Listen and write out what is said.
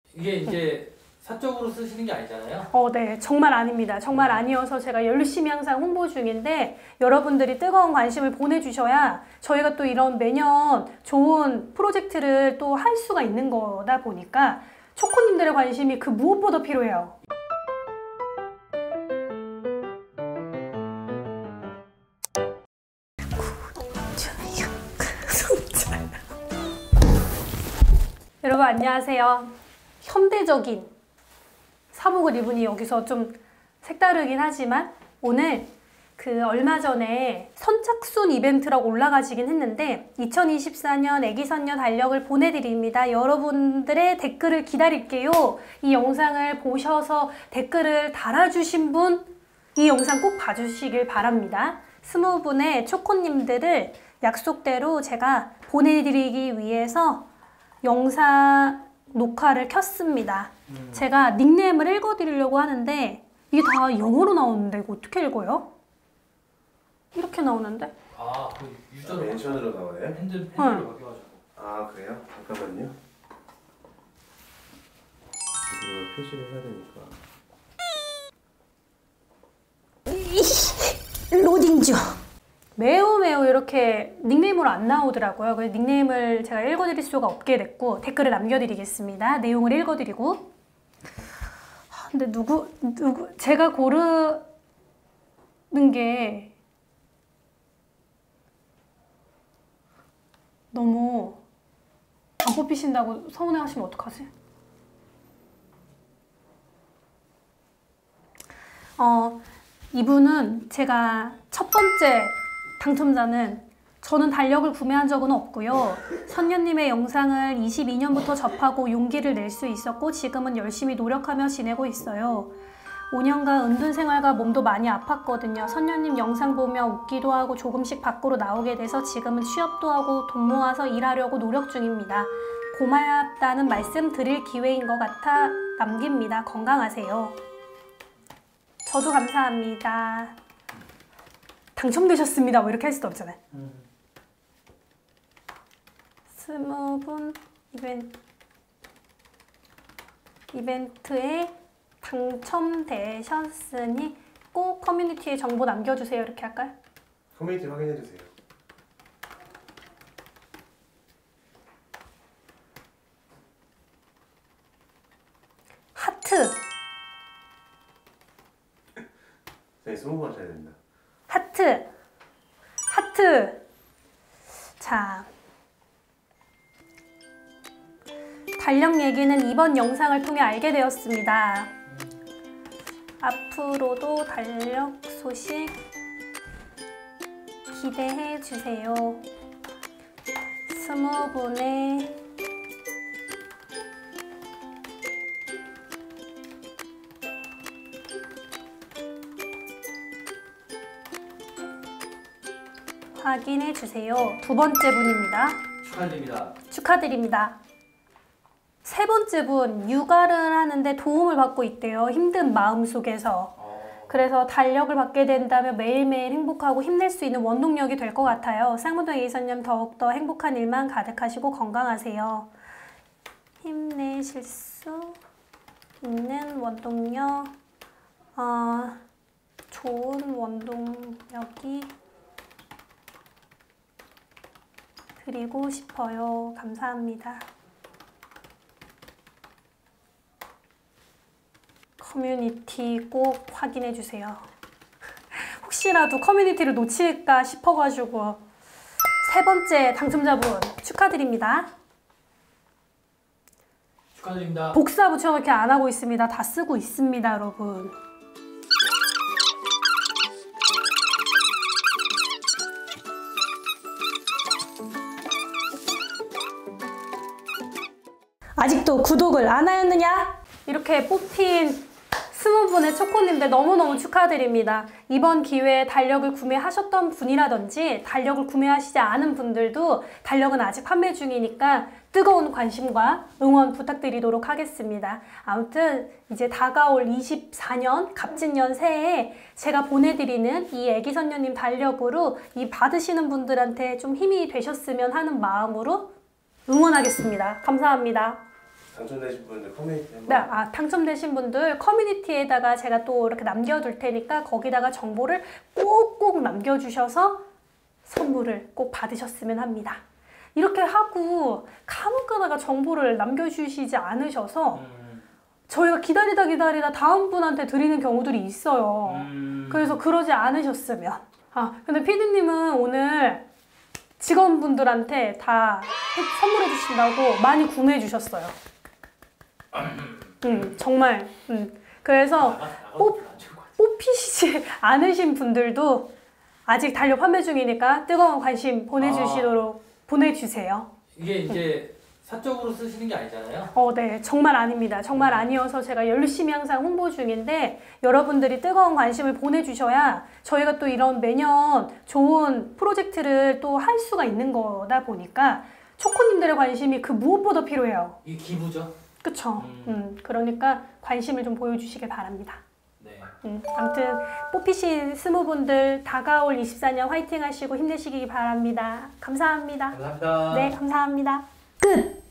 이게 이제 사적으로 쓰시는 게 아니잖아요? 네. 정말 아닙니다. 정말 아니어서 제가 열심히 항상 홍보 중인데 여러분들이 뜨거운 관심을 보내주셔야 저희가 또 이런 매년 좋은 프로젝트를 또 할 수가 있는 거다 보니까 초코님들의 관심이 그 무엇보다 필요해요. 여러분 안녕하세요. 현대적인 사복을 입으니 여기서 좀 색다르긴 하지만 오늘 얼마 전에 선착순 이벤트라고 올라가시긴 했는데 2024년 애기선녀 달력을 보내드립니다. 여러분들의 댓글을 기다릴게요. 이 영상을 보셔서 댓글을 달아주신 분 이 영상 꼭 봐주시길 바랍니다. 20분의 초코님들을 약속대로 제가 보내드리기 위해서 영상 녹화를 켰습니다. 제가 닉네임을 읽어드리려고 하는데 이게 다 영어로 나오는데 이거 어떻게 읽어요? 이렇게 나오는데? 그 유저로 멘션으로 나오네요? 핸들로 바뀌어가지고. 그래요? 잠깐만요. 이걸 표시를 해야 되니까. 로딩 중. 매우 이렇게 닉네임으로 안 나오더라고요. 그래서 닉네임을 제가 읽어드릴 수가 없게 됐고 댓글을 남겨드리겠습니다. 내용을 읽어드리고. 근데 제가 고르는 게 너무 안 뽑히신다고 서운해하시면 어떡하지? 이분은 제가 첫 번째 당첨자는 저는 달력을 구매한 적은 없고요. 선녀님의 영상을 22년부터 접하고 용기를 낼 수 있었고 지금은 열심히 노력하며 지내고 있어요. 5년간 은둔 생활과 몸도 많이 아팠거든요. 선녀님 영상 보며 웃기도 하고 조금씩 밖으로 나오게 돼서 지금은 취업도 하고 돈 모아서 일하려고 노력 중입니다. 고맙다는 말씀 드릴 기회인 것 같아 남깁니다. 건강하세요. 저도 감사합니다. 당첨되셨습니다. 뭐 이렇게 할 수도 없잖아요. 20분 이벤트에 당첨되셨으니 꼭 커뮤니티에 정보 남겨주세요. 이렇게 할까요? 커뮤니티 확인해주세요. 하트. 네, 20번 하셔야 됩니다. 하트. 자, 달력 얘기는 이번 영상을 통해 알게 되었습니다. 앞으로도 달력 소식 기대해 주세요. 20분의 확인해 주세요. 두 번째 분입니다. 축하드립니다. 축하드립니다. 세 번째 분, 육아를 하는데 도움을 받고 있대요. 힘든 마음 속에서. 그래서 달력을 받게 된다면 매일매일 행복하고 힘낼 수 있는 원동력이 될 것 같아요. 쌍문동 애기선녀님 더욱더 행복한 일만 가득하시고 건강하세요. 힘내실 수 있는 원동력, 좋은 원동력이 드리고 싶어요. 감사합니다. 커뮤니티 꼭 확인해 주세요. 혹시라도 커뮤니티를 놓칠까 싶어가지고. 세 번째 당첨자분 축하드립니다. 축하드립니다. 복사 붙여넣기 안 하고 있습니다. 다 쓰고 있습니다, 여러분. 아직도 구독을 안 하였느냐? 이렇게 뽑힌 20분의 초코님들 너무너무 축하드립니다. 이번 기회에 달력을 구매하셨던 분이라든지 달력을 구매하시지 않은 분들도 달력은 아직 판매 중이니까 뜨거운 관심과 응원 부탁드리도록 하겠습니다. 아무튼 이제 다가올 24년 갑진년 새해에 제가 보내드리는 이 애기선녀님 달력으로 이 받으시는 분들한테 좀 힘이 되셨으면 하는 마음으로 응원하겠습니다. 감사합니다. 당첨되신 분들 커뮤니티 네, 한번. 당첨되신 분들 커뮤니티에다가 제가 또 이렇게 남겨둘 테니까 거기다가 정보를 꼭꼭 남겨주셔서 선물을 꼭 받으셨으면 합니다. 이렇게 하고 간혹 가다가 정보를 남겨주시지 않으셔서 저희가 기다리다 다음 분한테 드리는 경우들이 있어요. 그래서 그러지 않으셨으면. 근데 PD님은 오늘 직원분들한테 다 선물해 주신다고 많이 구매해 주셨어요. 정말. 그래서 뽑히시지 않으신 분들도 아직 달력 판매 중이니까 뜨거운 관심 보내주시도록 보내주세요. 이게 이제 사적으로 쓰시는 게 아니잖아요. 네, 정말 아닙니다. 정말 아니어서 제가 열심히 항상 홍보 중인데 여러분들이 뜨거운 관심을 보내주셔야 저희가 또 이런 매년 좋은 프로젝트를 또 할 수가 있는 거다 보니까 초코님들의 관심이 그 무엇보다 필요해요. 이게 기부죠. 그쵸? 그러니까 관심을 좀 보여주시길 바랍니다. 네. 아무튼 뽑히신 스무분들 다가올 24년 화이팅 하시고 힘내시기 바랍니다. 감사합니다. 감사합니다. 네, 감사합니다. 끝!